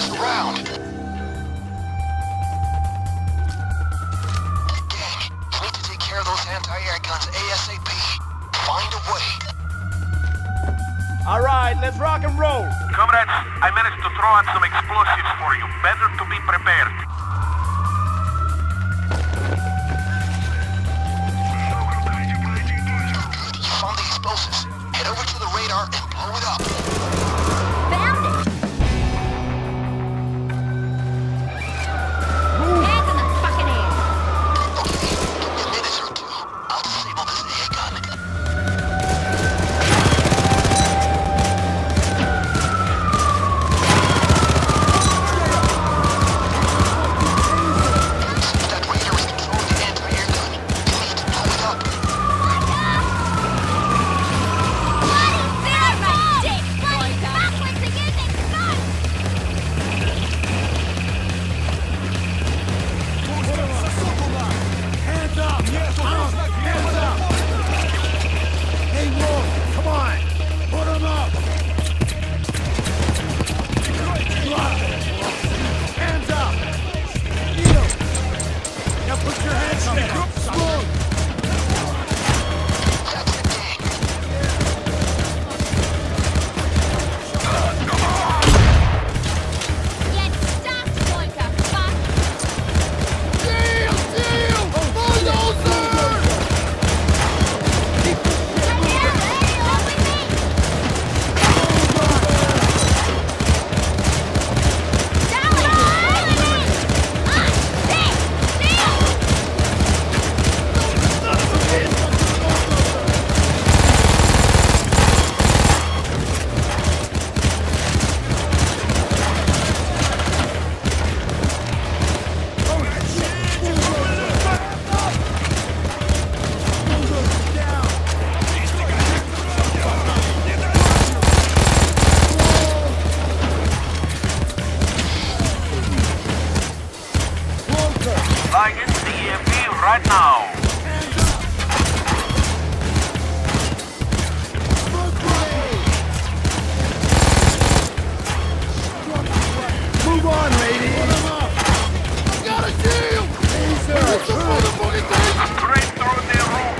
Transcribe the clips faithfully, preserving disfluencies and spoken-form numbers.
There's the round. Gang, you need to take care of those anti-air guns ASAP. Find a way. All right, let's rock and roll. Comrades, I managed to throw out some explosives for you. Better to be prepared. You found the explosives. Head over to the radar and blow it up. Found it! Hands in the fucking air! Okay, give me a minute or two. I'll disable this A A gun. See, that radar is controlling the anti-air gun. You need to blow it up. Flying into the E M P right now. Move on, lady. I got a deal. Straight through the roof.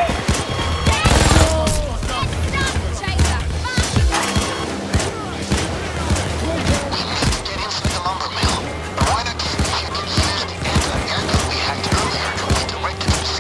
Get inside the lumber mill. Why not see if you can use the anti-air gun we hacked earlier to redirect it to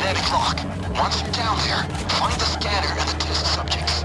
magnetic lock. Once you're down there, find the scanner and the test subjects.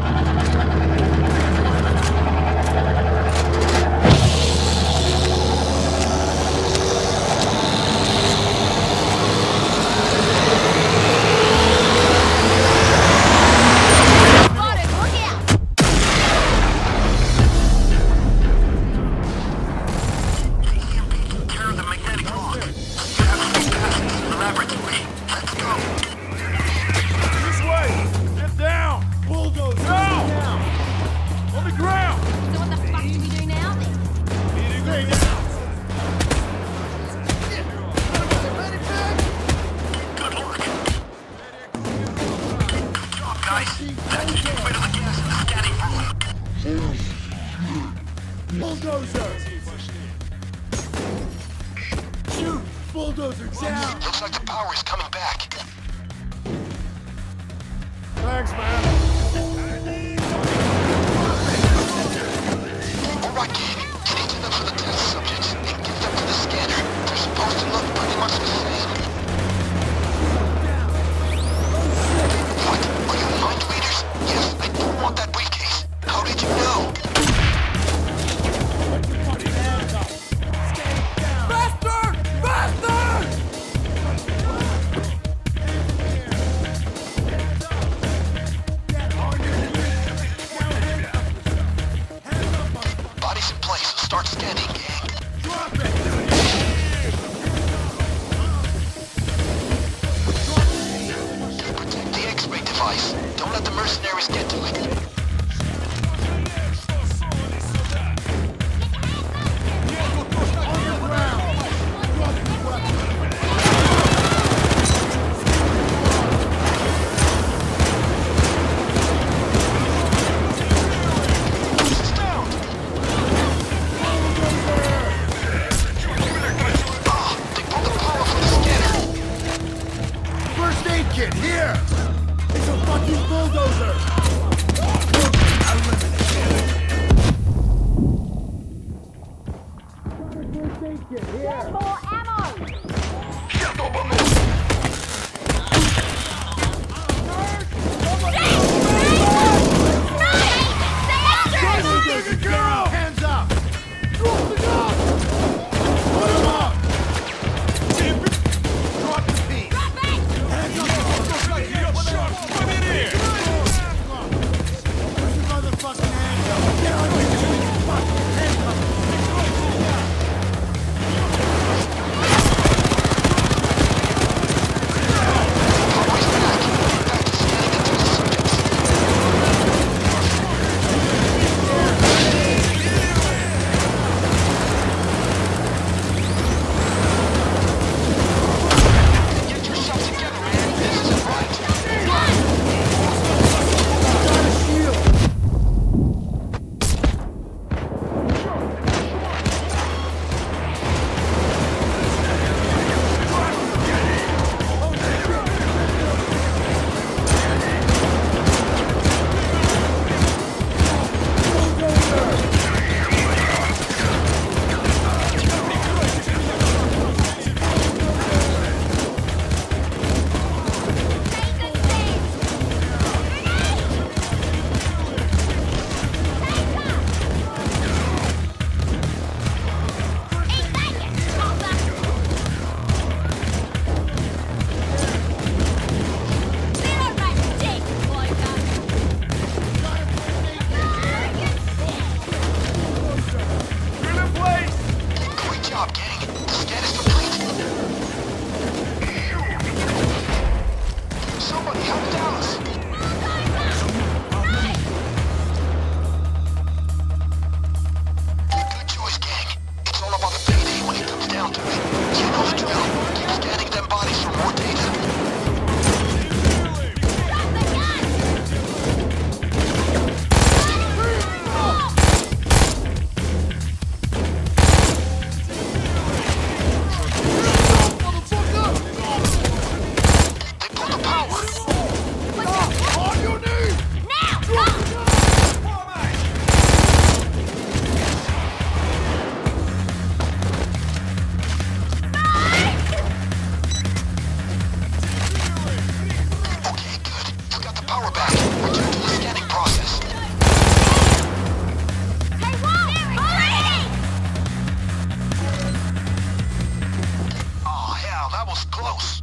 Bulldozer! Shoot! Bulldozer down! Looks like the power is coming back. Thanks, man. Alright, kid. You need to look for the test subjects and get them to the scanner. They're supposed to look pretty much the same. What? Are you mind readers? Yes, I don't want that briefcase. How did you know? Body's in place, so start scanning, gang. Protect the X-ray device. Don't let the mercenaries get to it. Kid, here! It's a fucking bulldozer! Get more ammo! Girl! Hands up! Drop the gun! Put him up! Drop the piece! Hands up! Come in here! Put your motherfucking hands up! Get on your fucking hands up!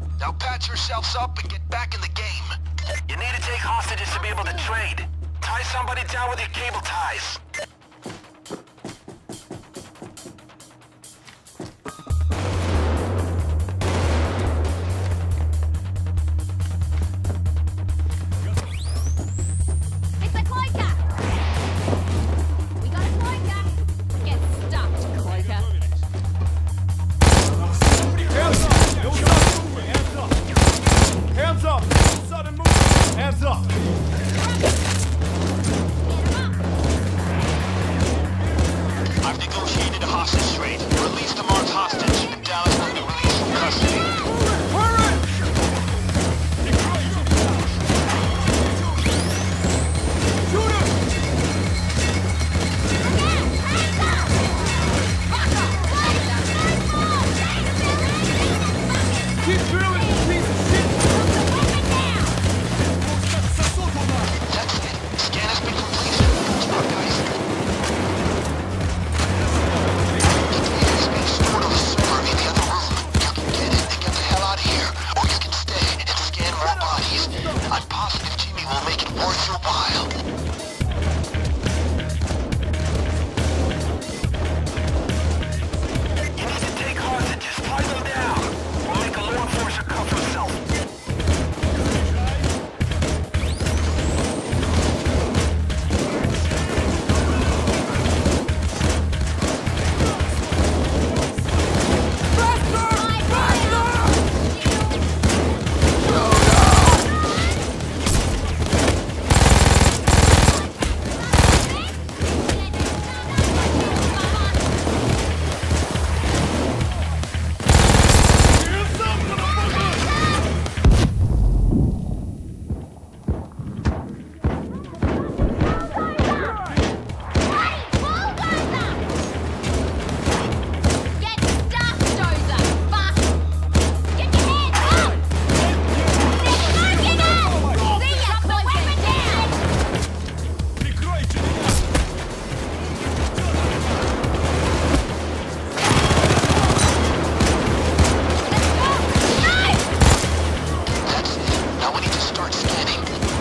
Now patch yourselves up and get back in the game. You need to take hostages to be able to trade. Tie somebody down with your cable ties. It's a cloaker! We got a cloaker! Get stuffed, cloaker. Hands up! Don't stop moving! Hands up! Hands up! Sudden movement! Hands up! I've negotiated a hostage trade. Release the marked hostage, and Dallas will be released from custody. Keep drilling, you piece of shit! That's it. Scan has been completed. Keep up, guys. The data is being stored on the server in the other room. You can get it and get the hell out of here, or you can stay and scan more bodies. I'm positive Jimmy will make it worth your while. You need to take hostages. Tie them down. We'll make a law enforcer cover himself. Get stuffed, Dozer! Fast! Get your hands up! They're smoking us! See ya! Put the weapon down! Прикройте меня! That's it. Now we need to start scanning.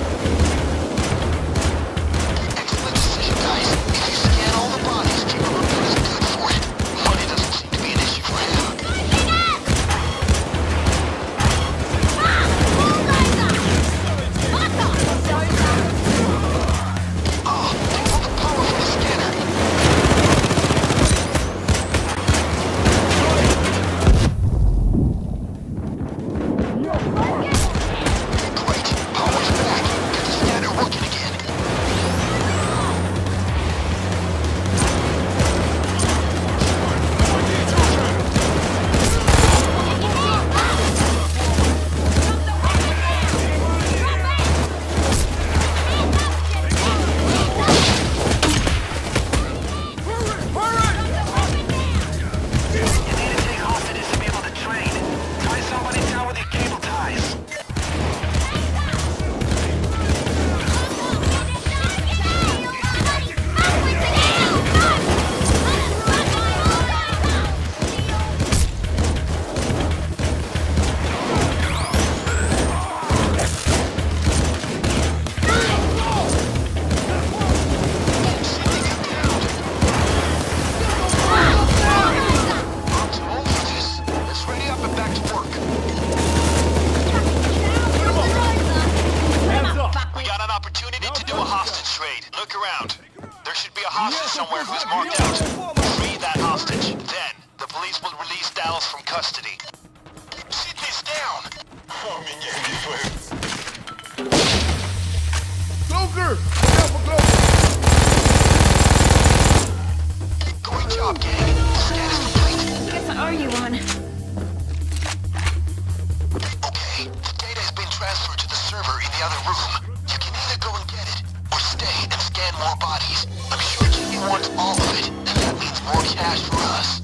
Excellent decision, guys. If you scan all the bodies, Jimmy will do is good for it. Money doesn't seem to be an issue for him. Oh, they took the power from the scanner. Great. Power's back. Get the scanner working again. You need to take hostages to be able to trade. Tie somebody down with your cable ties. I'm too old for this. Let's ready up and back to work. Hands up! We got an opportunity to do a hostage trade. Look around. There should be a hostage somewhere who's marked out. Free that hostage. Then, the police will release Dallas from custody. Sit this down! Joker! Help a Joker! Great job, gang. Scan is complete. Guess I owe you one. Okay, the data has been transferred to the server in the other room. You can either go and get it, or stay and scan more bodies. I'm sure Jimmy wants all of it, and that means more cash for us.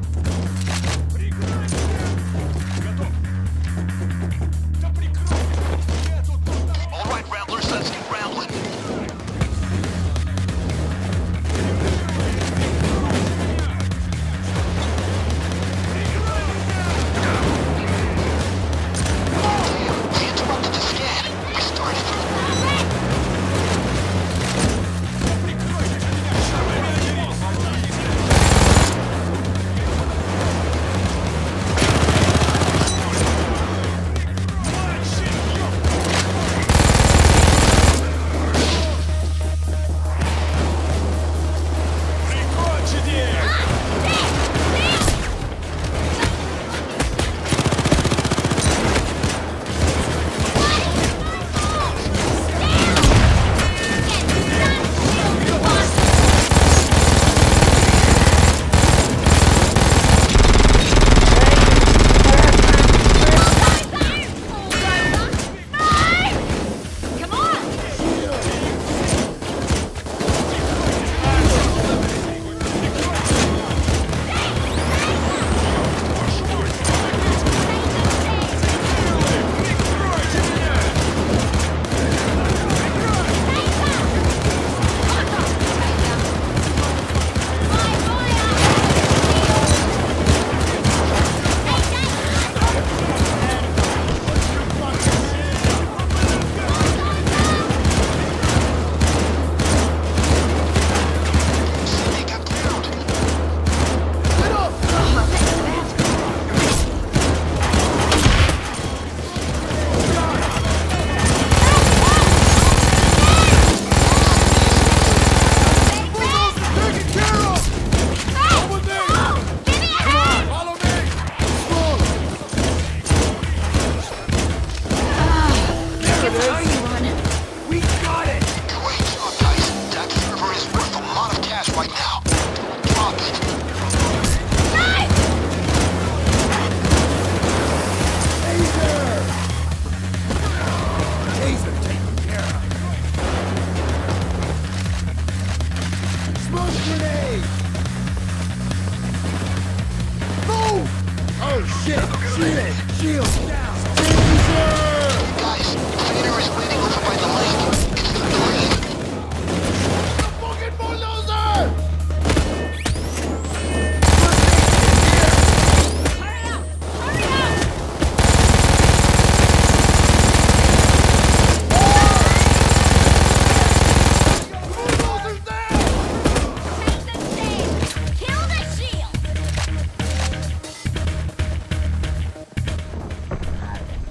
All right, Ramblers, let's get rambling.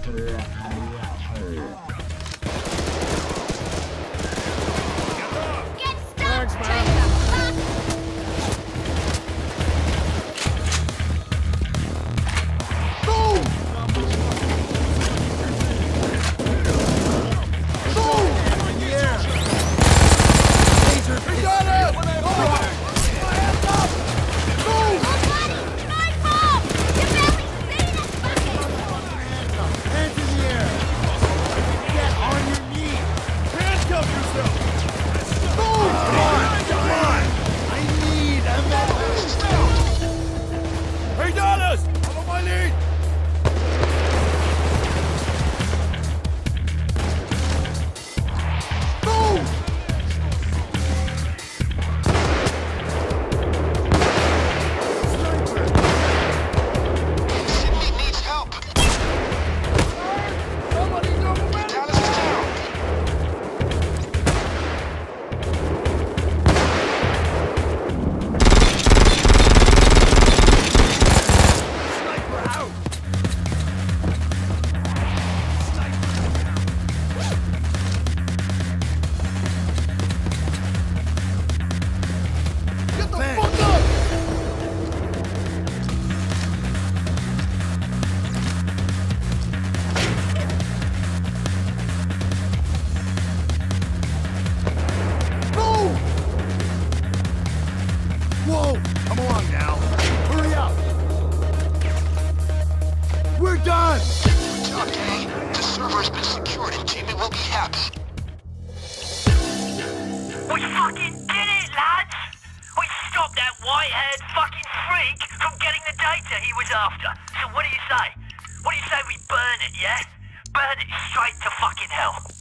Get stuck, Thanks, man. Tracer! We got it! Hands in the air! Get on your knees! Handcuff yourself! Move! Come on! Come on! I need a medic! Hey, Dallas! I'm on my knee! Move! Sydney needs help. Somebody double medic! Dallas is down. Sniper out! Get the fuck up! Move! Whoa! Come along now. Hurry up! We're done! Okay, the server's been secured and Jimmy will be happy. We fucking did it, lads! We stopped that white-haired fucking freak from getting the data he was after. So what do you say? What do you say we burn it, yeah? Burn it straight to fucking hell.